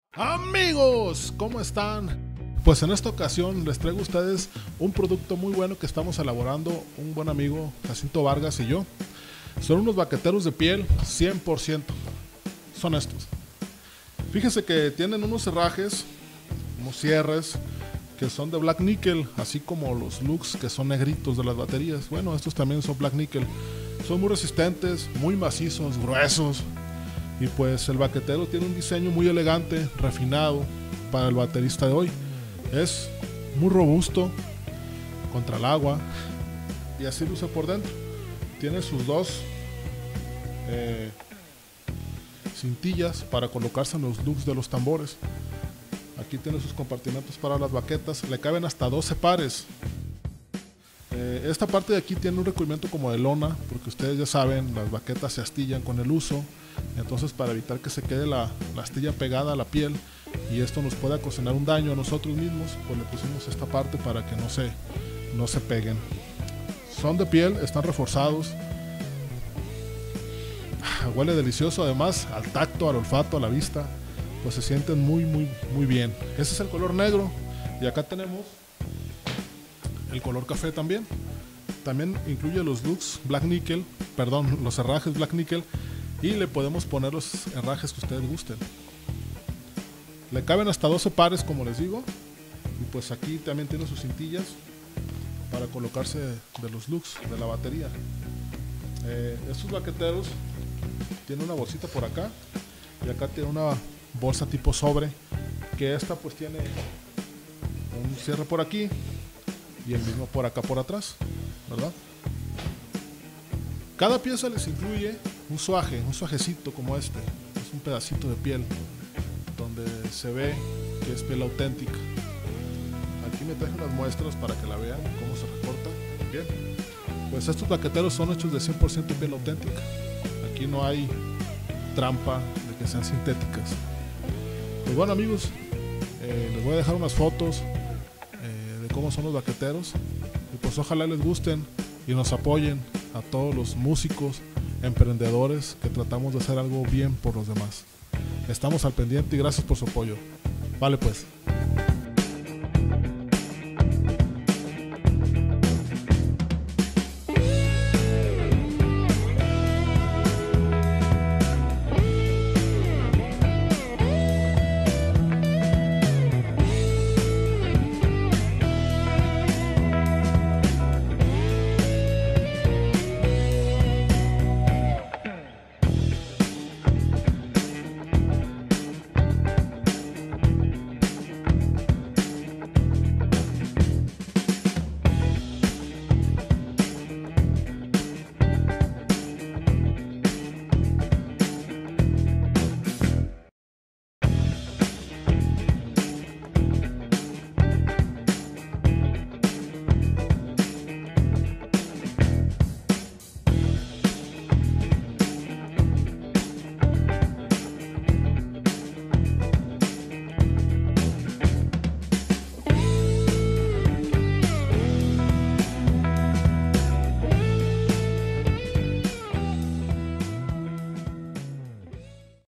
Amigos, ¿cómo están? Pues en esta ocasión les traigo a ustedes un producto muy bueno que estamos elaborando un buen amigo Jacinto Vargas y yo. Son unos baqueteros de piel 100%. Son estos. Fíjense que tienen unos herrajes, unos cierres que son de black nickel, así como los lugs que son negritos de las baterías. Bueno, estos también son black nickel. Son muy resistentes, muy macizos, gruesos. Y pues el baquetero tiene un diseño muy elegante, refinado para el baterista de hoy. Es muy robusto contra el agua y así luce por dentro. Tiene sus dos cintillas para colocarse en los lugs de los tambores. Aquí tiene sus compartimentos para las baquetas. Le caben hasta 12 pares. Esta parte de aquí tiene un recubrimiento como de lona, porque ustedes ya saben, las baquetas se astillan con el uso. Entonces, para evitar que se quede la astilla pegada a la piel y esto nos pueda ocasionar un daño a nosotros mismos, pues le pusimos esta parte para que no se peguen. Son de piel, están reforzados. Huele delicioso, además al tacto, al olfato, a la vista, pues se sienten muy bien. Ese es el color negro y acá tenemos el color café también. También incluye los lugs black nickel, perdón, los herrajes black nickel, y le podemos poner los herrajes que ustedes gusten. Le caben hasta 12 pares, como les digo, y pues aquí también tiene sus cintillas para colocarse de los lugs de la batería. Estos baqueteros tienen una bolsita por acá y acá tiene una bolsa tipo sobre, que esta pues tiene un cierre por aquí y el mismo por acá por atrás, ¿verdad? Cada pieza les incluye un suajecito como este. Es un pedacito de piel donde se ve que es piel auténtica. Aquí me traje unas muestras para que la vean cómo se recorta. Bien, pues estos baqueteros son hechos de 100% piel auténtica. Aquí no hay trampa de que sean sintéticas. Pues bueno, amigos, les voy a dejar unas fotos de cómo son los baqueteros y pues ojalá les gusten y nos apoyen a todos los músicos, emprendedores que tratamos de hacer algo bien por los demás. Estamos al pendiente y gracias por su apoyo. Vale pues.